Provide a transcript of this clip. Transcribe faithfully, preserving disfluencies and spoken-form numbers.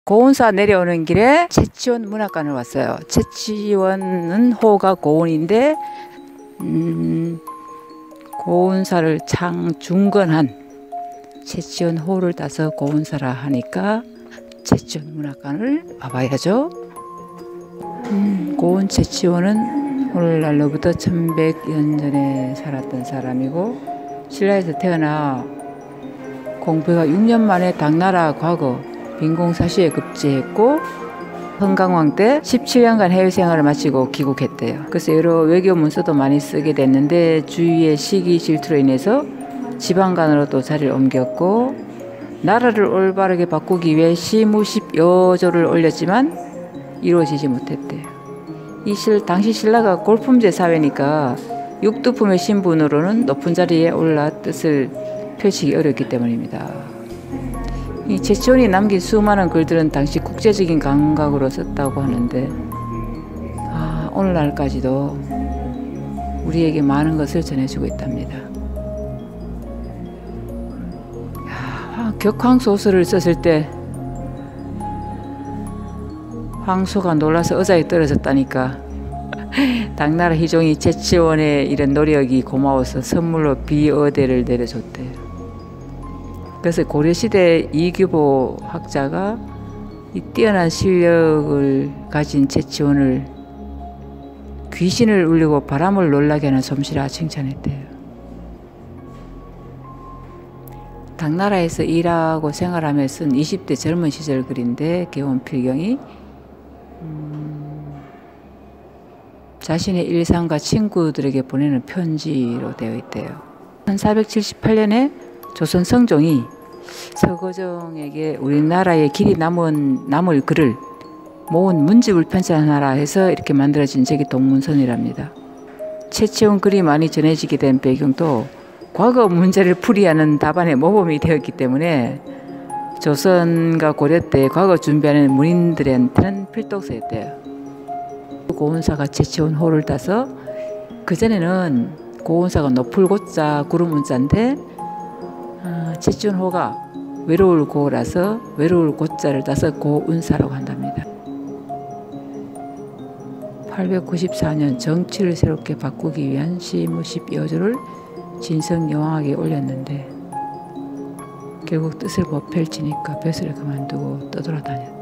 고운사 내려오는 길에 채치원 문학관을 왔어요. 채치원은 호가 고운인데 음, 고운사를 창중건한 채치원 호를 따서 고운사라 하니까 채치원 문학관을 와봐야죠. 음, 고운 채치원은 오늘날로부터 천백 년 전에 살았던 사람이고 신라에서 태어나 공부가 육 년 만에 당나라 과거 빈공사시에 급제했고 흥강왕 때 십칠 년간 해외 생활을 마치고 귀국했대요. 그래서 여러 외교 문서도 많이 쓰게 됐는데 주위의 시기 질투로 인해서 지방간으로 또 자리를 옮겼고 나라를 올바르게 바꾸기 위해 시무십여조를 올렸지만 이루어지지 못했대요. 이 실, 당시 신라가 골품제 사회니까 육두품의 신분으로는 높은 자리에 올라 뜻을 펼치기 어렵기 때문입니다. 이 채치원이 남긴 수많은 글들은 당시 국제적인 감각으로 썼다고 하는데 아, 오늘날까지도 우리에게 많은 것을 전해주고 있답니다. 야, 격황소설을 썼을 때 황소가 놀라서 의자에 떨어졌다니까 당나라 희종이 채치원의 이런 노력이 고마워서 선물로 비어대를 내려줬대요. 그래서 고려시대 이규보 학자가 이 뛰어난 실력을 가진 채치원을 귀신을 울리고 바람을 놀라게 하는 솜씨라 칭찬했대요. 당나라에서 일하고 생활하며 쓴 이십 대 젊은 시절 글인데 개원필경이 음, 자신의 일상과 친구들에게 보내는 편지로 되어 있대요. 천사백칠십팔 년에 조선 성종이 서거정에게 우리나라에 길이 남은, 남을 글을 모은 문집을 편찬하라 해서 이렇게 만들어진 책이 동문선이랍니다. 채치원 글이 많이 전해지게 된 배경도 과거 문제를 풀이하는 답안의 모범이 되었기 때문에 조선과 고려 때 과거 준비하는 문인들한테는 필독서였대요. 고운사가 채치원 호를 따서 그전에는 고운사가 높을 고자 구름 운자인데 어, 채치원 호가 외로울 고라서 외로울 고자를 따서 고운사라고 한답니다. 팔백구십사 년 정치를 새롭게 바꾸기 위한 시무십여조를 진성여왕에게 올렸는데 결국 뜻을 못 펼치니까 벼슬을 그만두고 떠돌아다녔다.